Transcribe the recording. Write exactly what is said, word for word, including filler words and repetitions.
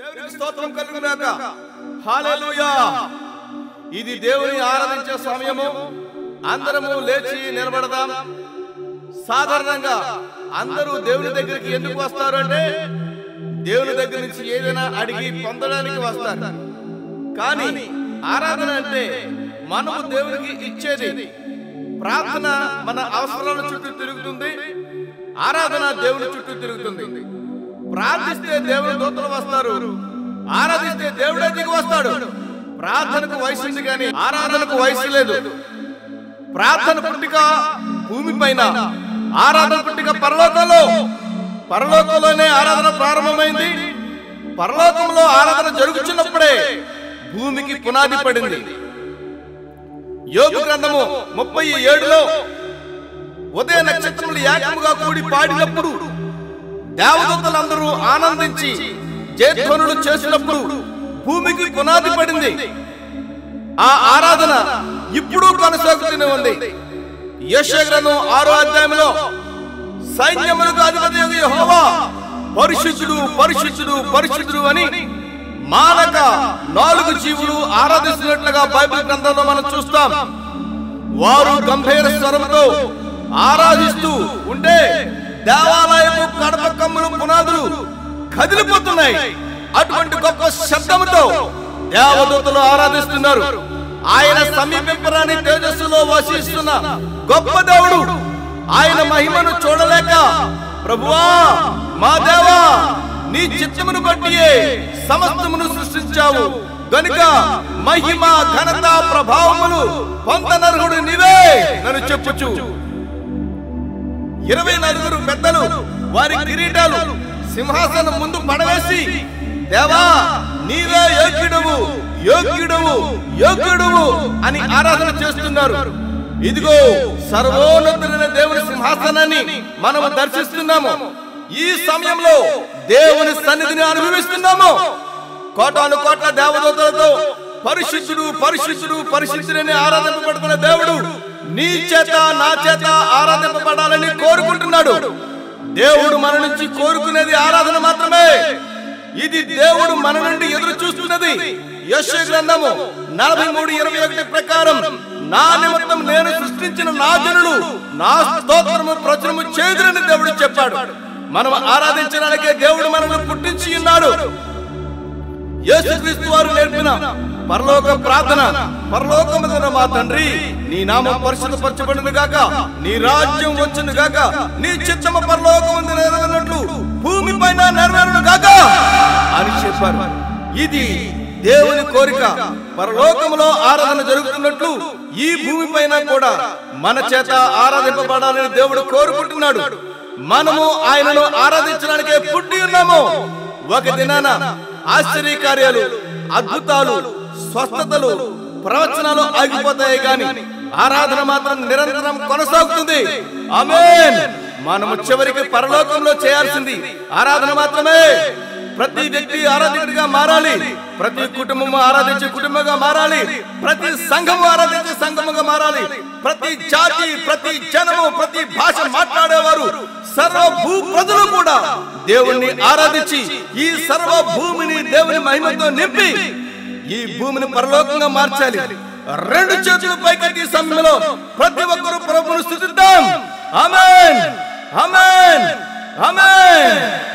దేవునికి స్తోత్రం కలుగుగాక. హల్లెలూయా. ఇది దేవుని ఆరాధించే సమయము. అందరము లేచి నిలబడదాం. సాధారణంగా అందరూ దేవుని దగ్గరికి ఎందుకు వస్తారు అంటే దేవుని దగ్గర నుంచి ఏదైనా అడిగి పొందడానికి వస్తారు. కానీ ఆరాధన అంటే మనము దేవునికి ఇచ్చేది. ప్రార్థన మన అవసరాల చుట్టూ తిరుగుతుంది, ఆరాధన దేవుని చుట్టూ తిరుగుతుంది. ప్రార్థిస్తే దేవుని దూతలు వస్తారు, ఆరాధిస్తే దేవుడే దిగి వస్తాడు. ప్రార్థనకు వయసు ఉంది కానీ ఆరాధనకు వయసు లేదు. ప్రార్థన పుట్టిక భూమి పైన, ఆరాధన పుట్టిక పరలోకంలో. పరలోకంలోనే ఆరాధన ప్రారంభమైంది. పరలోకంలో ఆరాధన జరుగుతున్నప్పుడే భూమికి పునాది పడింది. యోబు గ్రంథము ముప్పై ఏడులో ఉదయ నక్షత్రములు ఏకముగా కూడి పాడినప్పుడు దేవదూతలందరూ ఆనందించి జయధ్వనులు చేసినప్పుడు భూమికి పునాది పడింది. ఆ ఆరాధన ఇప్పుడు కొనసాగుతూనే ఉంది. యెషయా గ్రంథం ఆరో అధ్యాయంలో సైన్యములకు అధిపతి యెహోవా పరిశుద్ధుడు పరిశుద్ధుడు పరిశుద్ధుడు అని మానక నాలుగు జీవులు ఆరాధిస్తున్నట్లుగా బైబిల్ గ్రంథంలో మనం చూస్తాం. వారు గంభీర స్వరంతో ఆరాధిస్తూ ఉంటే దేవాలయము కడప కమ్ములు పునాదులు కదిలిపోతున్నాయి. అటువంటి గొప్ప శబ్దముతో దేవదూతలు ఆరాధిస్తున్నారు. ఆయన సమీపింపరాని తేజస్సులో వసిస్తున్న గొప్ప దేవుడు. ఆయన మహిమను చూడలేక ప్రభువా మా దేవా నీ చిత్తమును బట్టియే సమస్తమును సృష్టించావు గనుక మహిమ ఘనత ప్రభావములు పొందనర్హుడు నీవే నన్ను చెప్పుచు ఇరవై నలుగురు పెద్దలు వారి కిరీటాలు సింహాసనం ముందు పడవేసి దేవా నీవే యోగ్యుడవు యోగ్యుడవు యోగ్యుడవు అని ఆరాధన చేస్తున్నారు. ఇదిగో సర్వోన్నతుడైన దేవుని సింహాసనాన్ని మనము దర్శిస్తున్నాము. ఈ సమయంలో దేవుని సన్నిధిని అనుభవిస్తున్నాము. కోటాను కోట్ల దేవదూతలతో పరిశుద్ధుడు పరిశుద్ధుడు పరిశుద్ధుడని ఆరాధింపబడుతున్న దేవుడు నీ చేత నా చేత ఆరాధింపబడాలని కోరుకుంటున్నాడు. దేవుడు మన నుంచి కోరుకునేది ఆరాధన మాత్రమే. ఇది దేవుడు మన నుండి ఎదురు చూస్తున్నది. యెషయా గ్రంథము నలభై మూడు ఇరవై ఒకటి ప్రకారం నా నిమిత్తం నేను సృష్టించిన నా జనులు నా స్తోత్రము ప్రచురము చేయుదురని దేవుడు చెప్పాడు. మనం ఆరాధించడానికే దేవుడు మనల్ని పుట్టించి ఉన్నాడు. యేసుక్రీస్తు వారు నేర్పిన పరలోక ప్రార్థన, పరలోకమున మా తండ్రి నీ నామం పరిశుద్ధపరచబడును గాక, నీ రాజ్యం వచ్చును గాక, నీ చిత్తము పరలోకమందు నెరవేరినట్లు భూమి పైన నెరవేరును గాక అని చెప్పారు. ఇది దేవుని కోరిక. పరలోకములో ఆరాధన జరుగుతున్నట్లు ఈ భూమి పైన కూడా మన చేత ఆరాధింపబడాలని దేవుడు కోరుకుంటున్నాడు. మనము ఆయనను ఆరాధించడానికే పుట్టి ఉన్నాము. ఒక దినాన ఆశ్చర్య కార్యాలు, అద్భుతాలు, స్వస్థతలు, ప్రవచనాలు ఆగిపోతాయి కానీ ఆరాధన మాత్రం నిరంతరం కొనసాగుతుంది. ఆమేన్. మనము చివరికి పరలోకంలో చేయాల్సింది ఆరాధన మాత్రమే. ప్రతి వ్యక్తి ఆరాధకుడిగా మారాలి, ప్రతి కుటుంబము ఆరాధించే కుటుంబంగా మారాలి, ప్రతి సంఘము ఆరాధించే సంఘముగా మారాలి, ప్రతి జాతి, ప్రతి జనము, ప్రతి భాష మాట్లాడేవారు సర్వ భూ ప్రజలు కూడా దేవుణ్ణి ఆరాధించి ఈ సర్వ భూమిని దేవుని మహిమతో నింపి ఈ భూమిని పరలోకంగా మార్చాలి. రెండు చేతులు పైకెత్తి సమయంలో ప్రతి ఒక్కరూ ప్రభువును స్తుతిద్దాం. ఆమేన్ ఆమేన్ ఆమేన్.